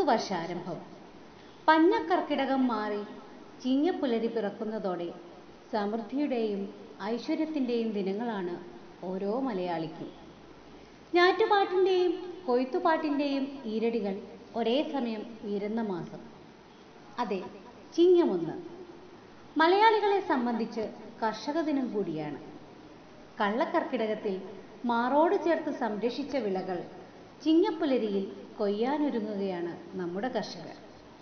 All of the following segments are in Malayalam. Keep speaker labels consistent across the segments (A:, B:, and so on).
A: പുതുവർഷാരംഭം. പഞ്ഞക്കർക്കിടകം മാറി ചിങ്ങപ്പുലരി പിറക്കുന്നതോടെ സമൃദ്ധിയുടെയും ഐശ്വര്യത്തിൻ്റെയും ദിനങ്ങളാണ് ഓരോ മലയാളിക്കും. ഞാറ്റുപാട്ടിൻ്റെയും കൊയ്ത്തുപാട്ടിൻ്റെയും ഈരടികൾ ഒരേ സമയം ഉയരുന്ന മാസം. അതെ, ചിങ്ങമൊന്ന് മലയാളികളെ സംബന്ധിച്ച് കർഷക ദിനം കൂടിയാണ്. കള്ളക്കർക്കിടകത്തിൽ മാറോട് ചേർത്ത് സംരക്ഷിച്ച വിളകൾ ചിങ്ങപ്പുലരിയിൽ കൊയ്യാനൊരുങ്ങുകയാണ് നമ്മുടെ കർഷകർ.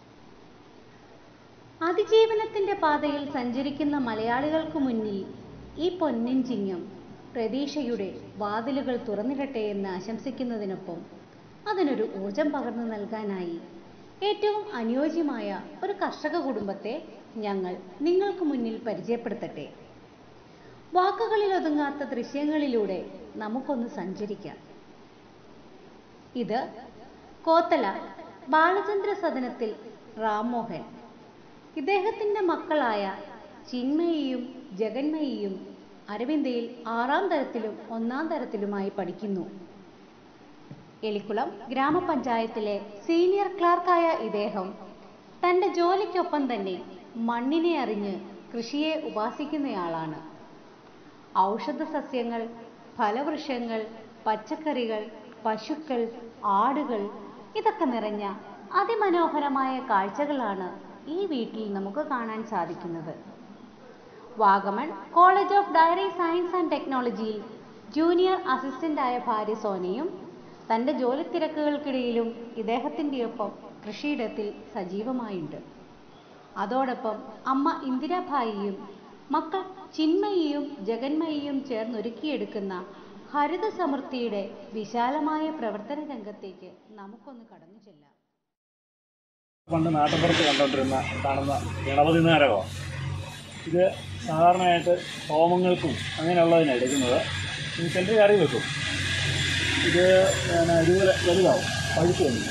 A: അതിജീവനത്തിൻ്റെ പാതയിൽ സഞ്ചരിക്കുന്ന മലയാളികൾക്ക് മുന്നിൽ ഈ പൊന്നിൻ ചിങ്ങം പ്രതീക്ഷയുടെ വാതിലുകൾ തുറന്നിടട്ടെ എന്ന് ആശംസിക്കുന്നതിനൊപ്പം അതിനൊരു ഊർജം പകർന്നു നൽകാനായി ഏറ്റവും അനുയോജ്യമായ ഒരു കർഷക കുടുംബത്തെ ഞങ്ങൾ നിങ്ങൾക്ക് മുന്നിൽ പരിചയപ്പെടുത്തട്ടെ. വാക്കുകളിൽ ഒതുങ്ങാത്ത ദൃശ്യങ്ങളിലൂടെ നമുക്കൊന്ന് സഞ്ചരിക്കാം. ഇത് കോത്തല ബാലചന്ദ്ര സദനത്തിൽ റാംമോഹൻ. ഇദ്ദേഹത്തിൻ്റെ മക്കളായ ചിന്മയിയും ജഗന്മയിയും അരവിന്ദയിൽ 6ാം തരത്തിലും 1ാം തരത്തിലുമായി പഠിക്കുന്നു. എലിക്കുളം ഗ്രാമപഞ്ചായത്തിലെ സീനിയർ ക്ലാർക്കായ ഇദ്ദേഹം തൻ്റെ ജോലിക്കൊപ്പം തന്നെ മണ്ണിനെ അറിഞ്ഞ് കൃഷിയെ ഉപാസിക്കുന്നയാളാണ്. ഔഷധ സസ്യങ്ങൾ, ഫലവൃക്ഷങ്ങൾ, പച്ചക്കറികൾ, പശുക്കൾ, ആടുകൾ ഇതൊക്കെ നിറഞ്ഞ അതിമനോഹരമായ കാഴ്ചകളാണ് ഈ വീട്ടിൽ നമുക്ക് കാണാൻ സാധിക്കുന്നത്. Vagamon college of dairy science and ടെക്നോളജിയിൽ ജൂനിയർ അസിസ്റ്റൻ്റായ ഭാര്യ സോനയും തൻ്റെ ജോലി തിരക്കുകൾക്കിടയിലും ഇദ്ദേഹത്തിൻ്റെ ഒപ്പം കൃഷിയിടത്തിൽ സജീവമായുണ്ട്. അതോടൊപ്പം അമ്മ ഇന്ദിരാഭായിയും മക്കൾ ചിന്മയിയും ജഗന്മയിയും ചേർന്നൊരുക്കിയെടുക്കുന്ന ഹരിത സമൃദ്ധിയുടെ വിശാലമായ പ്രവർത്തന രംഗത്തേക്ക് നമുക്കൊന്ന് കടന്നു ചെല്ലാം.
B: പണ്ട് നാട്ടുപുറത്ത് കാണുന്ന ഗണപതി നാരകമാണ്. ഇത് സാധാരണയായിട്ട് ഹോമങ്ങൾക്കും അങ്ങനെയുള്ളതിനാണ് എടുക്കുന്നത്. ചിലർ കറി വെക്കും. ഇത് ഇതുപോലെ വലുതാവും, പഴുത്ത് വന്നില്ല.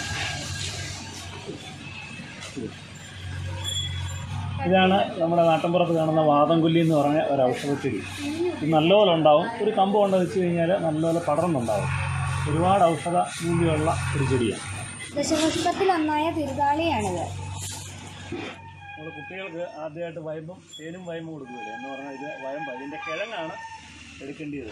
B: ഇതാണ് നമ്മുടെ നാട്ടിൻപുറത്ത് കാണുന്ന വാതംകൊല്ലി എന്ന് പറഞ്ഞ ഒരു ഔഷധച്ചെടി. ഇത് നല്ലപോലെ ഉണ്ടാവും. ഒരു കമ്പ് കൊണ്ട് വെച്ച് കഴിഞ്ഞാൽ നല്ലപോലെ പടർന്നുണ്ടാവും. ഒരുപാട് ഔഷധ മൂല്യമുള്ള ഒരു ചെടിയാണ്.
C: ദശപുഷ്പത്തിലൊന്നായ തിരുതാളിയാണിത്.
B: നമ്മൾ കുട്ടികൾക്ക് ആദ്യമായിട്ട് വയമ്പും തേനും വയമ്പും കൊടുക്കുകയില്ല എന്ന് പറഞ്ഞാൽ ഇത് വയമ്പ്, ഇതിൻ്റെ കിഴങ്ങാണ് എടുക്കേണ്ടത്.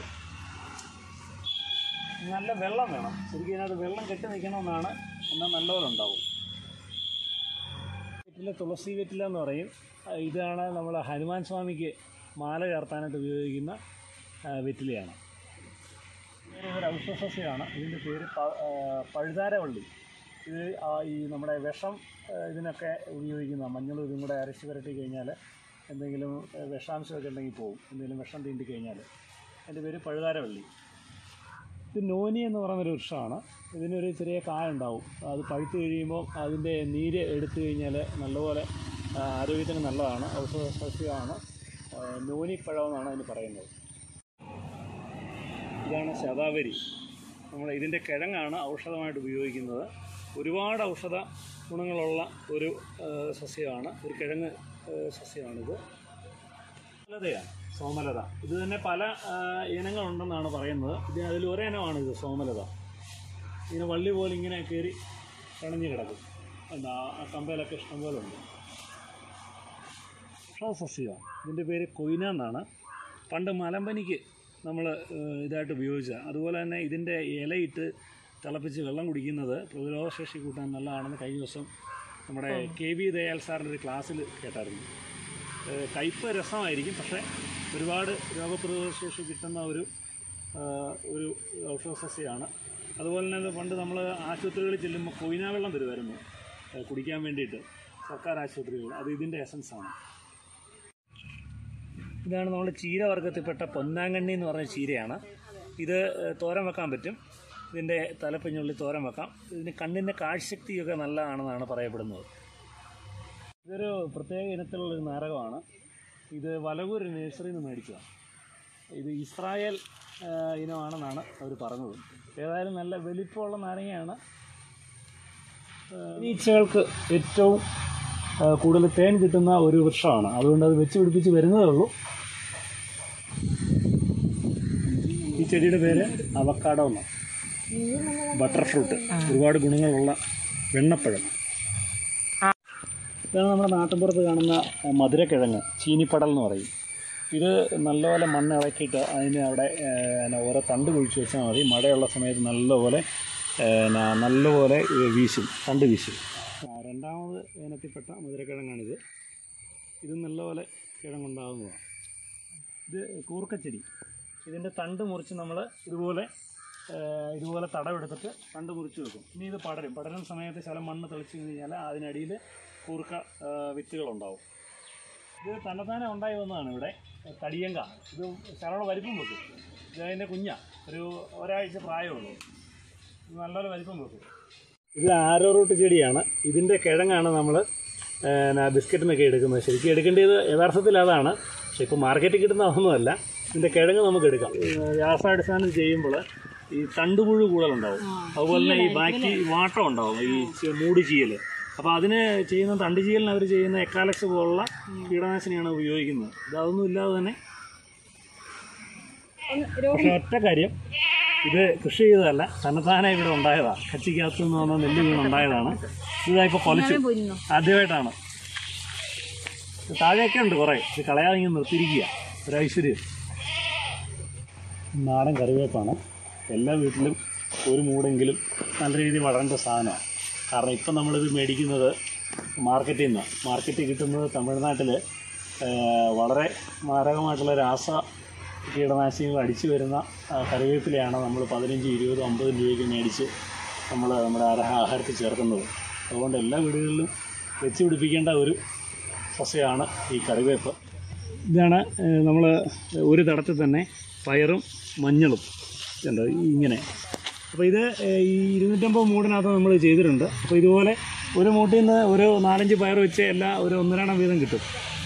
B: നല്ല വെള്ളം വേണം. ശരിക്കും ഇതിനകത്ത് വെള്ളം കെട്ടി നിൽക്കണമെന്നാണ്, എന്നാൽ നല്ലപോലെ ഉണ്ടാവും. വെറ്റില തുളസി വെറ്റില എന്ന് പറയും. ഇതാണ് നമ്മൾ ഹനുമാൻ സ്വാമിക്ക് മാല ചേർത്താനായിട്ട് ഉപയോഗിക്കുന്ന വെറ്റിലയാണ്. ഒരു ഔഷധസസ്യമാണ്. ഇതിൻ്റെ പേര് പഴുതാരവള്ളി. ഇത് ഈ നമ്മുടെ വിഷം ഇതിനൊക്കെ ഉപയോഗിക്കുന്ന മഞ്ഞളും ഇതും കൂടെ അരച്ച് പുരട്ടി കഴിഞ്ഞാൽ എന്തെങ്കിലും വിഷാംശമൊക്കെ ഉണ്ടെങ്കിൽ പോകും. എന്തെങ്കിലും വിഷം തീണ്ടി കഴിഞ്ഞാൽ. അതിൻ്റെ പേര് പഴുതാരവള്ളി. ഇത് നോനി എന്ന് പറയുന്നൊരു വൃക്ഷമാണ്. ഇതിനൊരു ചെറിയ കായ ഉണ്ടാവും. അത് പഴുത്ത് കഴിയുമ്പോൾ അതിൻ്റെ നീര് എടുത്തു കഴിഞ്ഞാൽ നല്ലപോലെ ആരോഗ്യത്തിന് നല്ലതാണ്. ഔഷധ സസ്യമാണ്. നോനിപ്പഴം എന്നാണ് അതിന് പറയുന്നത്. ഇതാണ് ശതാവരി. നമ്മൾ ഇതിൻ്റെ കിഴങ്ങാണ് ഔഷധമായിട്ട് ഉപയോഗിക്കുന്നത്. ഒരുപാട് ഔഷധ ഗുണങ്ങളുള്ള ഒരു സസ്യമാണ്. ഒരു കിഴങ്ങ് സസ്യമാണിത്. സോമലതയാണ്, സോമലത. ഇത് തന്നെ പല ഇനങ്ങളുണ്ടെന്നാണ് പറയുന്നത്. ഇത് അതിൽ ഒരേ ഇനമാണ് ഇത്, സോമലത. ഇങ്ങനെ വള്ളി പോലെ ഇങ്ങനെ കയറി കണഞ്ഞ് കിടക്കും. എന്താ ആ കമ്പയിലൊക്കെ ഇഷ്ടംപോലെ ഉണ്ട്. ഔഷധസസ്യമാണ്. ഇതിൻ്റെ പേര് കൊയ്ന എന്നാണ്. പണ്ട് മലമ്പനിക്ക് നമ്മൾ ഇതായിട്ട് ഉപയോഗിച്ചത്. അതുപോലെ തന്നെ ഇതിൻ്റെ ഇലയിട്ട് തിളപ്പിച്ച് വെള്ളം കുടിക്കുന്നത് പ്രതിരോധശേഷി കൂട്ടാൻ നല്ലതാണെന്ന് കഴിഞ്ഞ ദിവസം നമ്മുടെ KV ദയാൽ സാറിൻ്റെ ഒരു ക്ലാസ്സിൽ കേട്ടായിരുന്നു. കയ്പ്പ് രസമായിരിക്കും, പക്ഷേ ഒരുപാട് രോഗപ്രതിരോധശേഷി കിട്ടുന്ന ഒരു ഔഷധസസ്യമാണ്. അതുപോലെ തന്നെ പണ്ട് നമ്മൾ ആശുപത്രികളിൽ ചെല്ലുമ്പോൾ കൊയ്ന വെള്ളം തരുമായിരുന്നു കുടിക്കാൻ വേണ്ടിയിട്ട്, സർക്കാർ ആശുപത്രികൾ. അത് ഇതിൻ്റെ എസൻസാണ്. ഇതാണ് നമ്മുടെ ചീരവർഗ്ഗത്തിൽപ്പെട്ട പൊന്നാങ്കണ്ണി എന്ന് പറഞ്ഞ ചീരയാണ്. ഇത് തോരൻ വെക്കാൻ പറ്റും. ഇതിൻ്റെ തലപ്പിഞ്ഞുള്ളിൽ തോരൻ വെക്കാം. ഇതിന് കണ്ണിൻ്റെ കാഴ്ചശക്തിയൊക്കെ നല്ലതാണെന്നാണ് പറയപ്പെടുന്നത്. ഇതൊരു പ്രത്യേക ഇനത്തിലുള്ളൊരു നാരകമാണ്. ഇത് വലവൂർ നഴ്സറിയിൽ നിന്ന് മേടിച്ചതാണ്. ഇത് ഇസ്രായേൽ ഇനമാണെന്നാണ് അവർ പറഞ്ഞത്. ഏതായാലും നല്ല വലിപ്പമുള്ള നാരങ്ങയാണ്. ഈച്ചകൾക്ക് ഏറ്റവും കൂടുതൽ തേൻ കിട്ടുന്ന ഒരു വൃക്ഷമാണ്. അതുകൊണ്ട് അത് വെച്ച് പിടിപ്പിച്ച് വരുന്നതേ ഉള്ളൂ. ഈ ചെടിയുടെ പേര് അവക്കാഡോ എന്നാണ്. Butter fruit. ഒരുപാട് ഗുണങ്ങളുള്ള വെണ്ണപ്പഴം. ഇതാണ് നമ്മുടെ നാട്ടിൻപുറത്ത് കാണുന്ന മധുരക്കിഴങ്ങ്, ചീനിപ്പടൽ എന്ന് പറയും. ഇത് നല്ലപോലെ മണ്ണ് ഇളക്കിയിട്ട് അതിന് അവിടെ ഓരോ തണ്ട് കുഴിച്ച് വെച്ചാൽ മതി. മഴയുള്ള സമയത്ത് നല്ലപോലെ വീശും, തണ്ട് വീശും. രണ്ടാമത് ഇനത്തിൽപ്പെട്ട മധുരക്കിഴങ്ങാണിത്. ഇത് നല്ലപോലെ കിഴങ്ങുണ്ടാകുന്നതാണ്. ഇത് കൂർക്കച്ചെടി. ഇതിൻ്റെ തണ്ട് മുറിച്ച് നമ്മൾ ഇതുപോലെ തടവെടുത്തിട്ട് തണ്ട് മുറിച്ച് വെക്കും. ഇനി ഇത് പടരുന്ന സമയത്ത് ശകലം മണ്ണ് തെളിച്ച് കഴിഞ്ഞാൽ അതിനടിയിൽ കൂർക്ക വിത്തുകളുണ്ടാവും. ഇത് തന്നെത്താനെ ഉണ്ടായി വന്നതാണ്. ഇവിടെ തടിയങ്ക, ഇത് ശകലം വലിപ്പം വെക്കും. ഇത് അതിൻ്റെ ഒരാഴ്ച പ്രായമുള്ളൂ. ഇത് നല്ലൊരു വലിപ്പം വെക്കും. ഇത് ആരോ റൂട്ട് ചെടിയാണ്. ഇതിൻ്റെ കിഴങ്ങാണ് നമ്മൾ ബിസ്ക്കറ്റിനൊക്കെ എടുക്കുന്നത്. ശരിക്കും എടുക്കേണ്ടത് യഥാർത്ഥത്തിൽ അതാണ്. പക്ഷേ ഇപ്പോൾ മാർക്കറ്റിൽ കിട്ടുന്ന അതൊന്നുമല്ല. ഇതിൻ്റെ കിഴങ്ങ് നമുക്ക് എടുക്കാം. രാസാടിസ്ഥാനം ചെയ്യുമ്പോൾ ഈ തണ്ടുപുഴു കൂടുതലുണ്ടാവും. അതുപോലെ തന്നെ ഈ ബാക്കി വാട്ടം ഉണ്ടാവും, ഈ മൂട് ചീയൽ. അപ്പോൾ അതിന് ചെയ്യുന്ന തണ്ട് ചീയലിന് അവർ ചെയ്യുന്ന എക്കാലക്സ് പോലുള്ള കീടനാശിനിയാണ് ഉപയോഗിക്കുന്നത്. ഇതൊന്നും ഇല്ലാതെ തന്നെ. പക്ഷേ ഒറ്റ കാര്യം, ഇത് കൃഷി ചെയ്തതല്ല, തന്നെത്താനെ ഇവിടെ ഉണ്ടായതാണ്. കച്ചിക്കകത്ത് നിന്ന് വന്ന നെല്ല് വീണുണ്ടായതാണ്. ഇതായിപ്പോൾ കൊലച്ചു, ആദ്യമായിട്ടാണ്. താഴെയൊക്കെ ഉണ്ട് കുറേ. ഇത് കളയാതെ ഇങ്ങനെ നിർത്തിയിരിക്കുക, ഒരു ഐശ്വര്യം. നാടൻ കറിവേപ്പാണ്. എല്ലാ വീട്ടിലും ഒരു മൂടെങ്കിലും നല്ല രീതിയിൽ വളരേണ്ട സാധനമാണ്. കാരണം ഇപ്പം നമ്മളിത് മേടിക്കുന്നത് മാർക്കറ്റിൽ നിന്നാണ്. മാർക്കറ്റിൽ കിട്ടുന്നത് തമിഴ്നാട്ടിൽ വളരെ മാരകമായിട്ടുള്ള കീടനാശിനികൾ അടിച്ചു വരുന്ന കറിവേപ്പിലയാണ് നമ്മൾ 15, 20, 50 രൂപയ്ക്ക് മേടിച്ച് നമ്മുടെ ആഹാരത്തിൽ ചേർക്കുന്നത്. അതുകൊണ്ട് എല്ലാ വീടുകളിലും വെച്ച് പിടിപ്പിക്കേണ്ട ഒരു സസ്യമാണ് ഈ കറിവേപ്പ്. ഇതാണ് നമ്മൾ ഒരു തടത്തിൽ തന്നെ പയറും മഞ്ഞളും ഉണ്ട് ഇങ്ങനെ. അപ്പോൾ ഇത് ഈ 250 മൂടിനകത്ത് നമ്മൾ ചെയ്തിട്ടുണ്ട്. അപ്പോൾ ഇതുപോലെ ഒരു മൂട്ടിൽ നിന്ന് ഒരു 4-5 പയർ വെച്ച് ഒരു 1.5 വീതം കിട്ടും.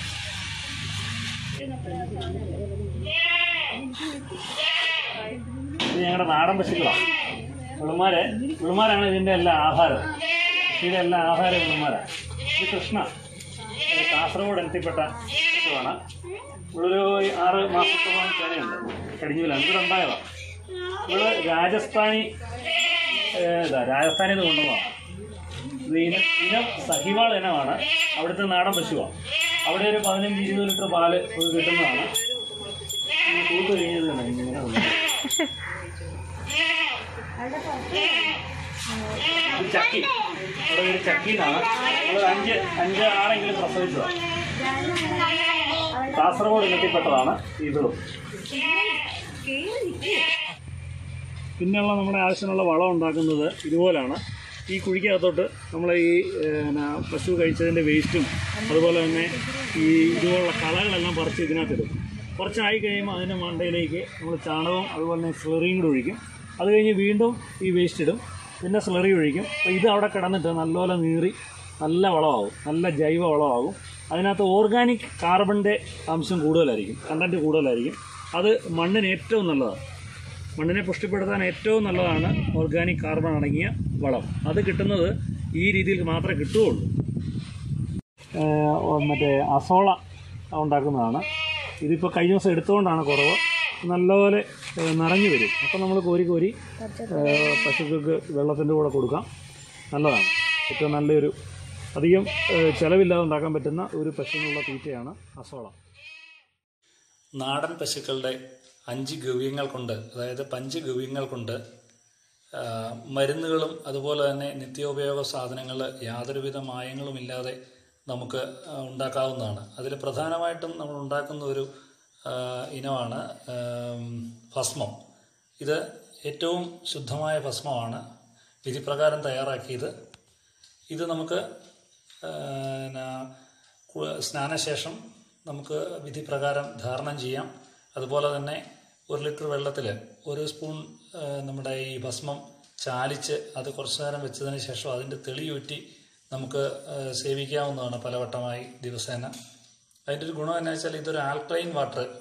B: ഇത് ഞങ്ങളുടെ നാടൻ പശുക്കളാണ്. വിളുമാരാണ് ഇതിൻ്റെ എല്ലാ ആഹാരം. കൃഷിയുടെ എല്ലാ ആഹാരം വിളുമാരാണ്. ഇത് കൃഷ്ണ, കാസർഗോഡ് ഇനത്തിൽപ്പെട്ട പശുവാണ്. ഇവളൊരു 6 മാസത്തോളം ചേനയുണ്ട്. കടിഞ്ഞൂലാണ് ഇവിടെ ഉണ്ടായതാണ്. ഇവള് രാജസ്ഥാനിൽ നിന്ന് കൊണ്ടുപോകാം. ഇത് ഇനം സഹിവാൾ ഇനമാണ്. അവിടുത്തെ നാടൻ പശുവാണ്. അവിടെ ഒരു 15-20 ലിറ്റർ പാല് കിട്ടുന്നതാണ്. തൂത്ത് കഴിഞ്ഞത് ഇങ്ങനെ ചക്കി, അവിടെ ഒരു ചക്കിന്നാണ്. നമ്മളൊരു 5-6 പ്രസവിച്ചതാണ്. കാസർഗോഡ് ഇനത്തിൽപ്പെട്ടതാണ് ഇതും. പിന്നെയുള്ള നമ്മുടെ ആവശ്യമുള്ള വളം ഉണ്ടാക്കുന്നത് ഇതുപോലാണ്. ഈ കുഴിക്കകത്തോട്ട് നമ്മൾ ഈ പശു കഴിച്ചതിൻ്റെ വേസ്റ്റും അതുപോലെ തന്നെ ഈ ഇതുപോലുള്ള കളകളെല്ലാം പറിച്ച് ഇതിനകത്തിടും. കുറച്ചായി കഴിയുമ്പോൾ അതിൻ്റെ മണ്ടയിലേക്ക് നമ്മൾ ചാണകവും അതുപോലെ തന്നെ സ്ലറിയും കൂടെ ഒഴിക്കും. അത് കഴിഞ്ഞ് വീണ്ടും ഈ വേസ്റ്റ് ഇടും, പിന്നെ സ്ലറി ഒഴിക്കും. അപ്പോൾ ഇത് അവിടെ കിടന്നിട്ട് നല്ലപോലെ നീറി നല്ല വളമാകും, നല്ല ജൈവ വളമാകും. അതിനകത്ത് ഓർഗാനിക് കാർബണിൻ്റെ അംശം കൂടുതലായിരിക്കും, കണ്ടൻറ്റ് കൂടുതലായിരിക്കും. അത് മണ്ണിന് ഏറ്റവും നല്ലതാണ്. മണ്ണിനെ പുഷ്ടിപ്പെടുത്താൻ ഏറ്റവും നല്ലതാണ് ഓർഗാനിക് കാർബൺ അടങ്ങിയ വളം. അത് കിട്ടുന്നത് ഈ രീതിയിൽ മാത്രമേ കിട്ടുകയുള്ളൂ. മറ്റേ അസോള ഉണ്ടാക്കുന്നതാണ്. ഇതിപ്പോൾ കഴിഞ്ഞ ദിവസം എടുത്തുകൊണ്ടാണ് കുറവ്. നല്ലപോലെ നിറഞ്ഞു വരും. അപ്പോൾ നമ്മൾ കോരി പശുക്കൾക്ക് വെള്ളത്തിൻ്റെ കൂടെ കൊടുക്കാം. നല്ലതാണ്. ഏറ്റവും നല്ലൊരു അധികം ചിലവില്ലാതെ ഉണ്ടാക്കാൻ പറ്റുന്ന ഒരു പശുവിനുള്ള തീറ്റയാണ് അസോള.
D: നാടൻ പശുക്കളുടെ 5 ഗവ്യങ്ങൾ കൊണ്ട്, അതായത് പഞ്ചഗവ്യങ്ങൾ കൊണ്ട് മരുന്നുകളും അതുപോലെ തന്നെ നിത്യോപയോഗ സാധനങ്ങൾ യാതൊരുവിധ മായങ്ങളുമില്ലാതെ നമുക്ക് ഉണ്ടാക്കാവുന്നതാണ്. അതിൽ പ്രധാനമായിട്ടും നമ്മൾ ഉണ്ടാക്കുന്ന ഒരു ഇനമാണ് ഭസ്മം. ഇത് ഏറ്റവും ശുദ്ധമായ ഭസ്മമാണ്, വിധിപ്രകാരം തയ്യാറാക്കിയത്. ഇത് നമുക്ക് സ്നാനശേഷം നമുക്ക് വിധിപ്രകാരം ധാരണം ചെയ്യാം. അതുപോലെ തന്നെ 1 ലിറ്റർ വെള്ളത്തിൽ 1 സ്പൂൺ നമ്മുടെ ഈ ഭസ്മം ചാലിച്ച് അത് കുറച്ചു നേരം വെച്ചതിന് ശേഷം അതിൻ്റെ തെളിയൂറ്റി നമുക്ക് സേവിക്കാവുന്നതാണ് പലവട്ടമായി ദിവസേന. അതിൻ്റെ ഒരു ഗുണം എന്താ വെച്ചാൽ ഇതൊരു ആൽക്കലൈൻ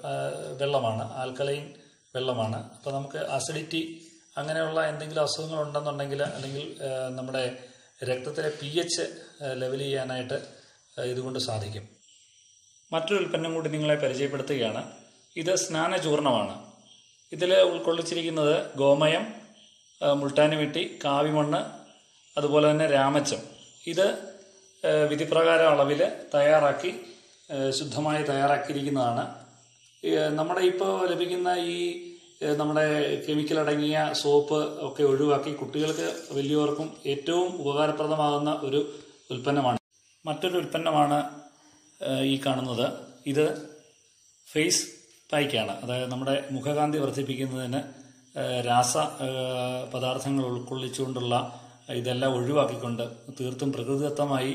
D: വെള്ളമാണ്. അപ്പോൾ നമുക്ക് അസിഡിറ്റി അങ്ങനെയുള്ള എന്തെങ്കിലും അസുഖങ്ങൾ ഉണ്ടെന്നുണ്ടെങ്കിൽ, അല്ലെങ്കിൽ നമ്മുടെ രക്തത്തിലെ pH ലെവൽ ചെയ്യാനായിട്ട് ഇതുകൊണ്ട് സാധിക്കും. മറ്റൊരു ഉൽപ്പന്നം കൂടി നിങ്ങളെ പരിചയപ്പെടുത്തുകയാണ്. ഇത് സ്നാനചൂർണമാണ്. ഇതിൽ ഉൾക്കൊള്ളിച്ചിരിക്കുന്നത് ഗോമയം, മുൾട്ടാനിമിട്ടി, കാവിമണ്ണ്, അതുപോലെ തന്നെ രാമച്ചം. ഇത് വിധിപ്രകാരം അളവിൽ തയ്യാറാക്കി ശുദ്ധമായി തയ്യാറാക്കിയിരിക്കുന്നതാണ്. നമ്മുടെ ഇപ്പോൾ ലഭിക്കുന്ന ഈ നമ്മുടെ കെമിക്കൽ അടങ്ങിയ സോപ്പ് ഒക്കെ ഒഴിവാക്കി കുട്ടികൾക്ക് വലിയവർക്കും ഏറ്റവും ഉപകാരപ്രദമാകുന്ന ഒരു ഉൽപ്പന്നമാണ്. മറ്റൊരു ഉൽപ്പന്നമാണ് ഈ കാണുന്നത്. ഇത് ഫേസ് പായ്ക്കാണ്. അതായത് നമ്മുടെ മുഖകാന്തി വർദ്ധിപ്പിക്കുന്നതിന് രാസ പദാർത്ഥങ്ങൾ ഉൾക്കൊള്ളിച്ചുകൊണ്ടുള്ള ഇതെല്ലാം ഒഴിവാക്കിക്കൊണ്ട് തീർത്തും പ്രകൃതിദത്തമായി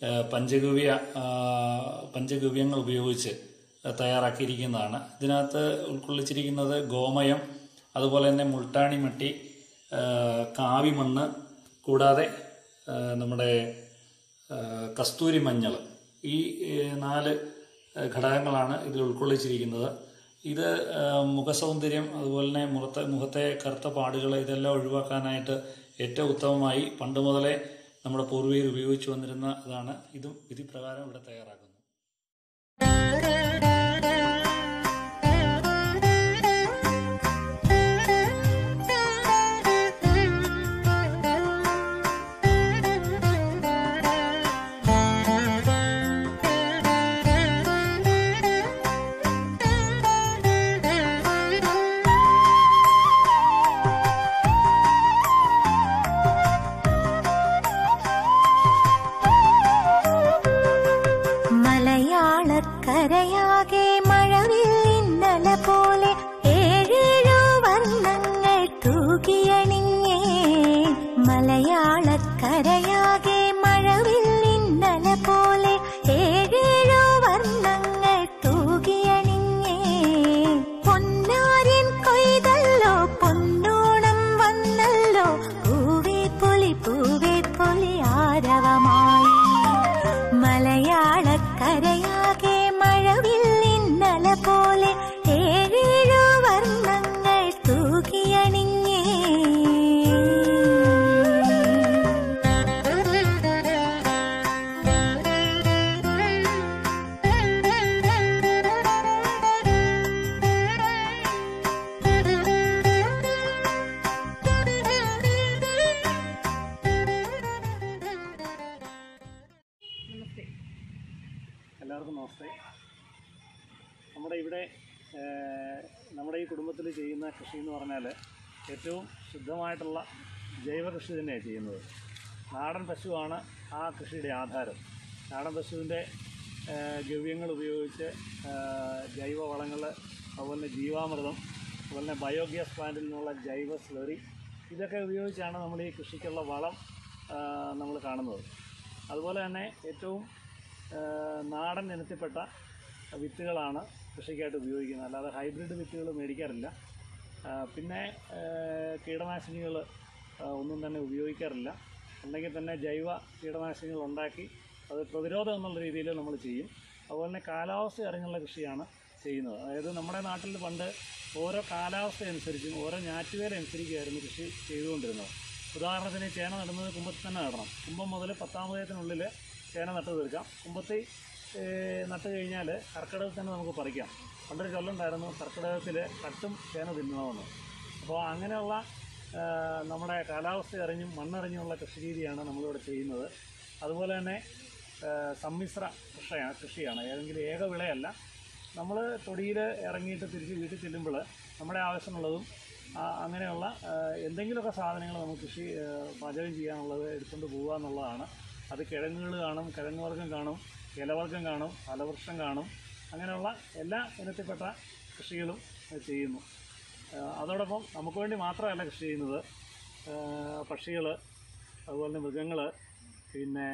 D: പഞ്ചഗവ്യങ്ങൾ ഉപയോഗിച്ച് തയ്യാറാക്കിയിരിക്കുന്നതാണ്. ഇതിനകത്ത് ഉൾക്കൊള്ളിച്ചിരിക്കുന്നത് ഗോമയം, അതുപോലെ തന്നെ മുൾട്ടാണി മട്ടി, കാവിമണ്ണ്, കൂടാതെ നമ്മുടെ കസ്തൂരി മഞ്ഞൾ. ഈ 4 ഘടകങ്ങളാണ് ഇതിൽ ഉൾക്കൊള്ളിച്ചിരിക്കുന്നത്. ഇത് മുഖസൗന്ദര്യം, അതുപോലെ തന്നെ മുഖത്തെ കറുത്ത പാടുകൾ ഇതെല്ലാം ഒഴിവാക്കാനായിട്ട് ഏറ്റവും ഉത്തമമായി പണ്ട് മുതലേ നമ്മുടെ പൂർവികർ ഉപയോഗിച്ചു വന്നിരുന്ന ഇതാണ്. ഇതും വിധിപ്രകാരം ഇവിടെ തയ്യാറാക്കുന്നു.
E: കരയാകെ മഴവില്ലിന്നല പോലെ 7 വർണ്ണങ്ങൾ തൂകിയണിഞ്ഞേ. മലയാളക്കരയാകെ മഴവില്ലിന്നല പോലെ 7 വർണ്ണങ്ങൾ തൂകിയണിഞ്ഞേ. പൊന്നാരിൻ കൊയ്തല്ലോ പൊന്നോണം വന്നല്ലോ, പൂവേ പൊലി ആരവമായി. മലയാളക്കരയാകെ മഴവില്ലിന്നല പോലെ 7 വർണ്ണങ്ങൾ തൂകിയണിഞ്ഞേ.
B: എല്ലാവർക്കും നമസ്തേ. നമ്മുടെ ഈ കുടുംബത്തിൽ ചെയ്യുന്ന കൃഷി എന്ന് പറഞ്ഞാൽ ഏറ്റവും ശുദ്ധമായിട്ടുള്ള ജൈവ കൃഷി തന്നെയാണ് ചെയ്യുന്നത്. നാടൻ പശുവാണ് ആ കൃഷിയുടെ ആധാരം. നാടൻ പശുവിൻ്റെ ഗവ്യങ്ങൾ ഉപയോഗിച്ച് ജൈവവളങ്ങൾ, അതുപോലെ തന്നെ ജീവാമൃതം, അതുപോലെ തന്നെ ബയോഗ്യാസ് പ്ലാന്റിൽ നിന്നുള്ള ജൈവ സ്ലറി, ഇതൊക്കെ ഉപയോഗിച്ചാണ് നമ്മൾ ഈ കൃഷിക്കുള്ള വളം നമ്മൾ കാണുന്നത്. അതുപോലെ തന്നെ ഏറ്റവും നാടൻ ഇനത്തിൽപ്പെട്ട വിത്തുകളാണ് കൃഷിക്കായിട്ട് ഉപയോഗിക്കുന്നത്. അല്ലാതെ ഹൈബ്രിഡ് വിത്തുകൾ മേടിക്കാറില്ല. പിന്നെ കീടനാശിനികൾ ഒന്നും തന്നെ ഉപയോഗിക്കാറില്ല. ഉണ്ടെങ്കിൽ തന്നെ ജൈവ കീടനാശിനികൾ ഉണ്ടാക്കി അത് പ്രതിരോധം എന്നുള്ള രീതിയിൽ നമ്മൾ ചെയ്യും. അതുപോലെ തന്നെ കാലാവസ്ഥ അറിഞ്ഞുള്ള കൃഷിയാണ് ചെയ്യുന്നത്. അതായത് നമ്മുടെ നാട്ടിൽ പണ്ട് ഓരോ കാലാവസ്ഥ അനുസരിച്ചും ഓരോ ഞാറ്റുവേല അനുസരിച്ചായിരുന്നു കൃഷി ചെയ്തുകൊണ്ടിരുന്നത്. ഉദാഹരണത്തിന് ചേന നടുന്നത് കുമ്പത്തിൽ തന്നെ നടണം. കുമ്പം മുതൽ 10-ാം ഉദയത്തിനുള്ളിൽ ചേന നട്ട് തീർക്കാം. കുമ്പത്തി നട്ട് കഴിഞ്ഞാൽ കർക്കിടകത്തിൽ തന്നെ നമുക്ക് പറിക്കാം. പണ്ടൊരു ചൊല്ലുണ്ടായിരുന്നു, കർക്കിടകത്തിൽ കട്ടും ചേന തിന്നണമെന്ന്. അപ്പോൾ അങ്ങനെയുള്ള നമ്മുടെ കാലാവസ്ഥ അറിഞ്ഞും മണ്ണറിഞ്ഞുമുള്ള കൃഷി രീതിയാണ് നമ്മളിവിടെ ചെയ്യുന്നത്. അതുപോലെ തന്നെ സമ്മിശ്ര കൃഷിയാണ്. ഏതെങ്കിലും ഏക വിളയല്ല. നമ്മൾ തൊടിയിൽ ഇറങ്ങിയിട്ട് തിരിച്ച് വീട്ടിൽ ചെല്ലുമ്പോൾ നമ്മുടെ ആവശ്യമുള്ളതും അങ്ങനെയുള്ള എന്തെങ്കിലുമൊക്കെ സാധനങ്ങൾ നമുക്ക് കൃഷി പാചകം ചെയ്യാനുള്ളത് എടുത്തുകൊണ്ട് പോകുക എന്നുള്ളതാണ്. അത് കിഴങ്ങുകൾ കാണും, കിഴങ്ങ് വർഗ്ഗം കാണും, ഇലവർഗ്ഗം കാണും, ഫലവൃക്ഷം കാണും. അങ്ങനെയുള്ള എല്ലാ ഇനത്തിൽപ്പെട്ട കൃഷികളും ചെയ്യുന്നു. അതോടൊപ്പം നമുക്ക് വേണ്ടി മാത്രമല്ല കൃഷി ചെയ്യുന്നത്. പക്ഷികൾ, അതുപോലെ തന്നെ മൃഗങ്ങൾ, പിന്നെ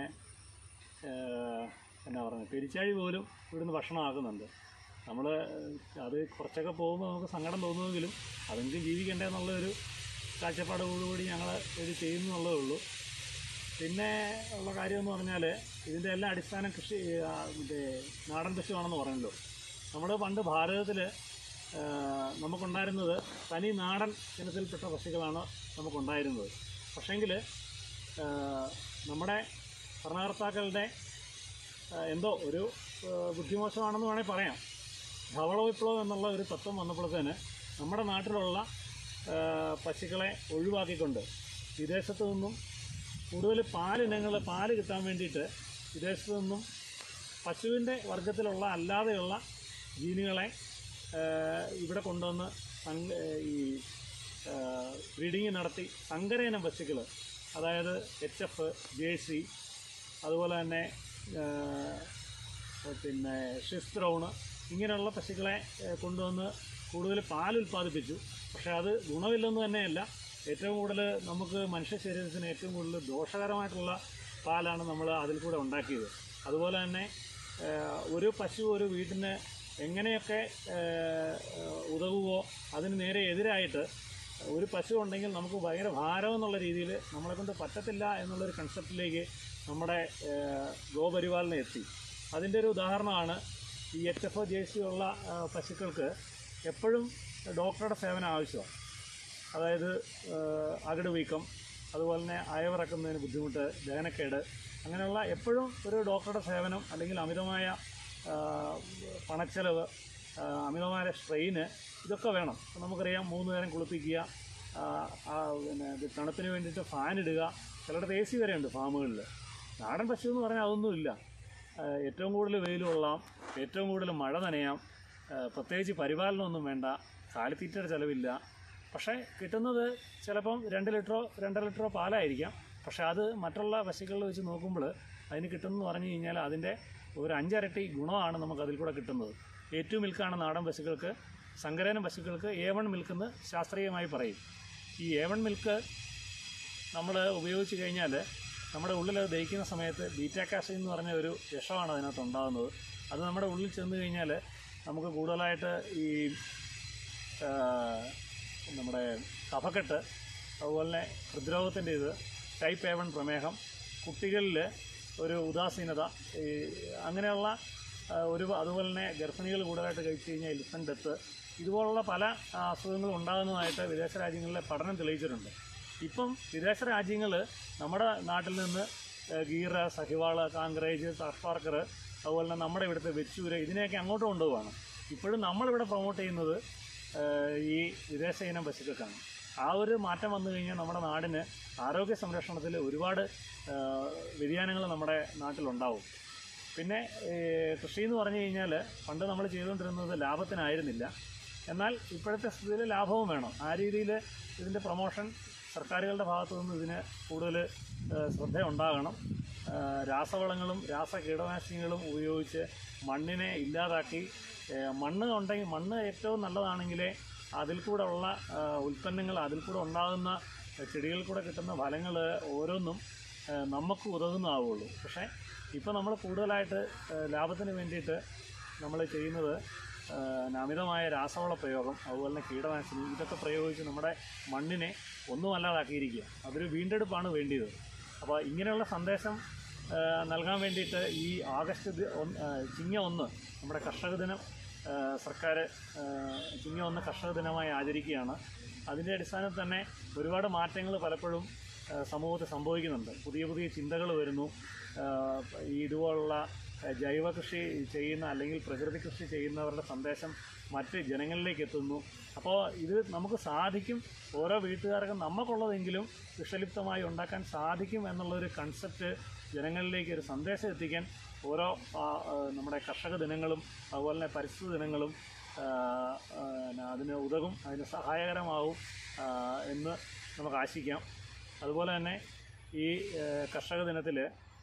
B: എന്നാ പറയുന്നത്, പെരിച്ചാഴി പോലും ഇവിടുന്ന് ഭക്ഷണമാക്കുന്നുണ്ട്. നമ്മൾ അത് കുറച്ചൊക്കെ പോകുമ്പോൾ നമുക്ക് സങ്കടം തോന്നുമെങ്കിലും അതെങ്കിലും ജീവിക്കണ്ടേ എന്നുള്ളൊരു കാഴ്ചപ്പാടോടുകൂടി ഞങ്ങൾ ഇത് ചെയ്യുന്നു എന്നുള്ളതേ ഉള്ളൂ. പിന്നെ ഉള്ള കാര്യമെന്ന് പറഞ്ഞാൽ ഇതിൻ്റെ എല്ലാം അടിസ്ഥാനം കൃഷി നാടൻ പശുവാണെന്ന് പറഞ്ഞല്ലോ. നമ്മൾ പണ്ട് ഭാരതത്തിൽ നമുക്കുണ്ടായിരുന്നത് തനി നാടൻ ഇനത്തിൽപ്പെട്ട പശുക്കളാണ് നമുക്കുണ്ടായിരുന്നത്. പക്ഷേങ്കിൽ നമ്മുടെ ഭരണകർത്താക്കളുടെ എന്തോ ഒരു ബുദ്ധിമോശമാണെന്ന് വേണമെങ്കിൽ പറയാം. ധവള വിപ്ലവം എന്നുള്ള ഒരു തത്വം വന്നപ്പോഴത്തേന് നമ്മുടെ നാട്ടിലുള്ള പശുക്കളെ ഒഴിവാക്കിക്കൊണ്ട് വിദേശത്തു നിന്നും കൂടുതൽ പാല് കിട്ടാൻ വേണ്ടിയിട്ട് വിദേശത്തു നിന്നും പശുവിൻ്റെ വർഗത്തിലുള്ള അല്ലാതെയുള്ള ജീനുകളെ ഇവിടെ കൊണ്ടുവന്ന് ഈ ബ്രീഡിങ് നടത്തി സങ്കരയിനം പശുക്കൾ, അതായത് HF, ജേഴ്സി, അതുപോലെ തന്നെ പിന്നെ ഷിസ് ബ്രൗണ്, ഇങ്ങനെയുള്ള പശുക്കളെ കൊണ്ടുവന്ന് കൂടുതൽ പാൽ ഉൽപ്പാദിപ്പിച്ചു. പക്ഷേ അത് ഗുണമില്ലെന്ന് തന്നെയല്ല, ഏറ്റവും കൂടുതൽ നമുക്ക് മനുഷ്യ ശരീരത്തിന് ഏറ്റവും കൂടുതൽ ദോഷകരമായിട്ടുള്ള പാലാണ് നമ്മൾ അതിൽ കൂടെ ഉണ്ടാക്കിയത്. അതുപോലെ തന്നെ ഒരു പശു ഒരു വീട്ടിന് എങ്ങനെയൊക്കെ ഉതകുവോ അതിന് നേരെ എതിരായിട്ട് ഒരു പശു ഉണ്ടെങ്കിൽ നമുക്ക് ഭയങ്കര ഭാരം എന്നുള്ള രീതിയിൽ നമ്മളെ കൊണ്ട് പറ്റത്തില്ല എന്നുള്ളൊരു കൺസെപ്റ്റിലേക്ക് നമ്മുടെ ഗോപരിപാലനം എത്തി. അതിൻ്റെ ഒരു ഉദാഹരണമാണ് ഈ HF, ജേഴ്സി ഉള്ള പശുക്കൾക്ക് എപ്പോഴും ഡോക്ടറുടെ സേവനം ആവശ്യമാണ്. അതായത് അകിട് വീക്കം, അതുപോലെ തന്നെ അയവിറക്കുന്നതിന് ബുദ്ധിമുട്ട്, ദഹനക്കേട്, അങ്ങനെയുള്ള എപ്പോഴും ഒരു ഡോക്ടറുടെ സേവനം, അല്ലെങ്കിൽ അമിതമായ പണച്ചെലവ്, അമിതമായ സ്ട്രെയിന്, ഇതൊക്കെ വേണം. നമുക്കറിയാം 3 നേരം കുളിപ്പിക്കുക, പിന്നെ തണുപ്പിന് വേണ്ടിയിട്ട് ഫാൻ ഇടുക, ചിലയിടത്ത് AC വരെ ഉണ്ട് ഫാമുകളിൽ. നാടൻ പശു എന്ന് പറഞ്ഞാൽ അതൊന്നുമില്ല. ഏറ്റവും കൂടുതൽ വെയിൽ കൊള്ളാം, ഏറ്റവും കൂടുതൽ മഴ നനയാം, പ്രത്യേകിച്ച് പരിപാലനമൊന്നും വേണ്ട, കാലിത്തീറ്റയുടെ ചിലവില്ല. പക്ഷേ കിട്ടുന്നത് ചിലപ്പം 2 ലിറ്ററോ 2.5 ലിറ്ററോ പാലായിരിക്കാം. പക്ഷേ അത് മറ്റുള്ള പശുക്കളിൽ വെച്ച് നോക്കുമ്പോൾ അതിന് കിട്ടുന്നതെന്ന് പറഞ്ഞു കഴിഞ്ഞാൽ അതിൻ്റെ ഒരു 5 ഇരട്ടി ഗുണമാണ് നമുക്ക് അതിൽ കൂടെ കിട്ടുന്നത്. A2 മിൽക്കാണ് നാടൻ പശുക്കൾക്ക്. സങ്കരയിനം പശുക്കൾക്ക് A1 മിൽക്കെന്ന് ശാസ്ത്രീയമായി പറയും. ഈ A1 മിൽക്ക് നമ്മൾ ഉപയോഗിച്ച് കഴിഞ്ഞാൽ നമ്മുടെ ഉള്ളിൽ ദഹിക്കുന്ന സമയത്ത് ബീറ്റാ കാസിൻ എന്ന് പറഞ്ഞ ഒരു വിഷമാണ് അതിനകത്ത് ഉണ്ടാകുന്നത്. അത് നമ്മുടെ ഉള്ളിൽ ചെന്ന് കഴിഞ്ഞാൽ നമുക്ക് കൂടുതലായിട്ട് ഈ നമ്മുടെ കഫക്കെട്ട്, അതുപോലെ തന്നെ ഹൃദ്രോഗത്തിൻ്റെ ഇത്, ടൈപ്പ് A1 പ്രമേഹം, കുട്ടികളിൽ ഒരു ഉദാസീനത, അങ്ങനെയുള്ള അതുപോലെ തന്നെ ഗർഭിണികൾ കൂടുതലായിട്ട് കഴിച്ചു കഴിഞ്ഞാൽ ഇൻഫൻ്റ് ഡെത്ത്, ഇതുപോലുള്ള പല അസുഖങ്ങളും ഉണ്ടാകുന്നതായിട്ട് വിദേശ രാജ്യങ്ങളിലെ പഠനം തെളിയിച്ചിട്ടുണ്ട്. ഇപ്പം വിദേശ രാജ്യങ്ങൾ നമ്മുടെ നാട്ടിൽ നിന്ന് ഗീർ, സഹിവാള്, കാങ്കറേജ്, സാർഫാർക്കർ, അതുപോലെ തന്നെ നമ്മുടെ ഇവിടുത്തെ വെച്ചൂര്, ഇതിനെയൊക്കെ അങ്ങോട്ട് കൊണ്ടുപോവാണ്. ഇപ്പോഴും നമ്മളിവിടെ പ്രൊമോട്ട് ചെയ്യുന്നത് ഈ വിദേശ ഇനം പശുക്കൾക്കാണ്. ആ ഒരു മാറ്റം വന്നു കഴിഞ്ഞാൽ നമ്മുടെ നാടിന് ആരോഗ്യ സംരക്ഷണത്തിൽ ഒരുപാട് വ്യതിയാനങ്ങൾ നമ്മുടെ നാട്ടിലുണ്ടാവും. പിന്നെ കൃഷി എന്ന് പറഞ്ഞു കഴിഞ്ഞാൽ പണ്ട് നമ്മൾ ചെയ്തുകൊണ്ടിരുന്നത് ലാഭത്തിനായിരുന്നില്ല. എന്നാൽ ഇപ്പോഴത്തെ സ്ഥിതിയിൽ ലാഭവും വേണം. ആ രീതിയിൽ ഇതിൻ്റെ പ്രൊമോഷൻ സർക്കാരുകളുടെ ഭാഗത്തു നിന്ന് ഇതിന് കൂടുതൽ ശ്രദ്ധ ഉണ്ടാകണം. രാസവളങ്ങളും രാസകീടനാശിനികളും ഉപയോഗിച്ച് മണ്ണിനെ ഇല്ലാതാക്കി, മണ്ണ് ഏറ്റവും നല്ലതാണെങ്കിലേ അതിൽ കൂടെ ഉള്ള ഉൽപ്പന്നങ്ങൾ, അതിൽ കൂടെ ഉണ്ടാകുന്ന ചെടികളിൽ കൂടെ കിട്ടുന്ന ഫലങ്ങൾ ഓരോന്നും നമുക്ക് ഉതകുന്നതാവുള്ളൂ. പക്ഷേ ഇപ്പോൾ നമ്മൾ കൂടുതലായിട്ട് ലാഭത്തിന് വേണ്ടിയിട്ട് നമ്മൾ ചെയ്യുന്നത് അമിതമായ രാസവള പ്രയോഗം, അതുപോലെ തന്നെ കീടനാശിനി, ഇതൊക്കെ പ്രയോഗിച്ച് നമ്മുടെ മണ്ണിനെ ഒന്നുമല്ലാതാക്കിയിരിക്കുക. അതൊരു വീണ്ടെടുപ്പാണ് വേണ്ടിയത്. അപ്പോൾ ഇങ്ങനെയുള്ള സന്ദേശം നൽകാൻ വേണ്ടിയിട്ട് ഈ ചിങ്ങ 1 നമ്മുടെ കർഷക ദിനം സർക്കാർ ചിങ്ങ 1 കർഷക ദിനമായി ആചരിക്കുകയാണ്. അതിൻ്റെ അടിസ്ഥാനത്തിൽ തന്നെ ഒരുപാട് മാറ്റങ്ങൾ പലപ്പോഴും സമൂഹത്തിൽ സംഭവിക്കുന്നുണ്ട്. പുതിയ പുതിയ ചിന്തകൾ വരുന്നു. ഇതുപോലുള്ള ജൈവ കൃഷി ചെയ്യുന്ന അല്ലെങ്കിൽ പ്രകൃതി കൃഷി ചെയ്യുന്നവരുടെ സന്ദേശം മറ്റ് ജനങ്ങളിലേക്ക് എത്തുന്നു. അപ്പോൾ ഇത് നമുക്ക് സാധിക്കും, ഓരോ വീട്ടുകാർക്കും നമുക്കുള്ളതെങ്കിലും വിഷലിപ്തമായി ഉണ്ടാക്കാൻ സാധിക്കും എന്നുള്ളൊരു കൺസെപ്റ്റ് ജനങ്ങളിലേക്ക് ഒരു സന്ദേശം എത്തിക്കാൻ ഓരോ നമ്മുടെ കർഷക ദിനങ്ങളും അതുപോലെ തന്നെ പരിസ്ഥിതി ദിനങ്ങളും അതിന് ഉതകും, അതിന് സഹായകരമാവും എന്ന് നമുക്ക് ആശിക്കാം. അതുപോലെ തന്നെ ഈ കർഷക ദിനത്തിൽ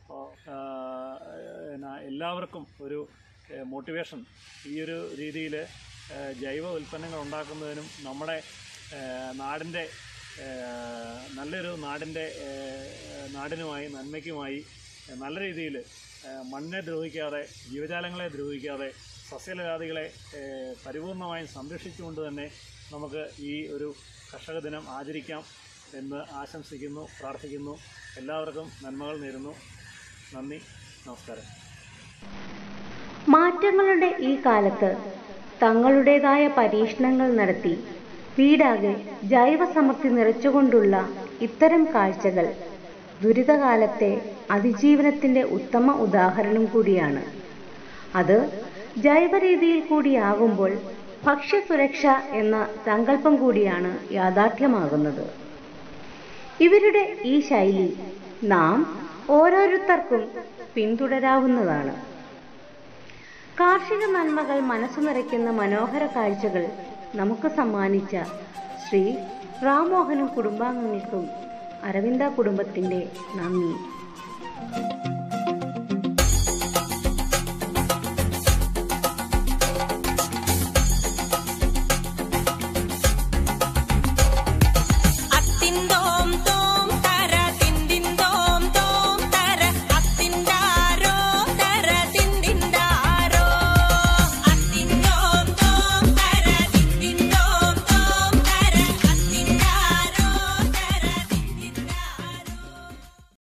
B: എല്ലാവർക്കും ഒരു മോട്ടിവേഷൻ, ഈ ഒരു രീതിയിൽ ജൈവ ഉൽപ്പന്നങ്ങൾ ഉണ്ടാക്കുന്നതിനും നമ്മുടെ നാടിൻ്റെ നല്ലൊരു നാടിനുമായി നന്മയ്ക്കുമായി നല്ല രീതിയിൽ മണ്ണിനെ ദ്രോഹിക്കാതെ, ജീവജാലങ്ങളെ ദ്രോഹിക്കാതെ, സസ്യലജാതികളെ പരിപൂർണമായും സംരക്ഷിച്ചുകൊണ്ട് തന്നെ നമുക്ക് ഈ ഒരു കർഷക ദിനം ആചരിക്കാം എന്ന് ആശംസിക്കുന്നു, പ്രാർത്ഥിക്കുന്നു. എല്ലാവർക്കും നന്മകൾ നേരുന്നു. നന്ദി, നമസ്കാരം.
A: മാറ്റങ്ങളുടെ ഈ കാലത്ത് തങ്ങളുടേതായ പരീക്ഷണങ്ങൾ നടത്തി വീടാകെ ജൈവസമൃദ്ധി നിറച്ചുകൊണ്ടുള്ള ഇത്തരം കാഴ്ചകൾ ദുരിതകാലത്തെ അതിജീവനത്തിന്റെ ഉത്തമ ഉദാഹരണം കൂടിയാണ്. അത് ജൈവരീതിയിൽ കൂടിയാകുമ്പോൾ ഭക്ഷ്യസുരക്ഷ എന്ന സങ്കല്പം കൂടിയാണ് യാഥാർത്ഥ്യമാകുന്നത്. ഇവരുടെ ഈ ശൈലി നാം ഓരോരുത്തർക്കും പിന്തുടരാവുന്നതാണ്. കാർഷിക നന്മകൾ മനസ്സു നിറയ്ക്കുന്ന മനോഹര കാഴ്ചകൾ നമുക്ക് സമ്മാനിച്ച ശ്രീ റാം മോഹനും കുടുംബാംഗങ്ങൾക്കും അരവിന്ദ കുടുംബത്തിൻ്റെ നന്ദി.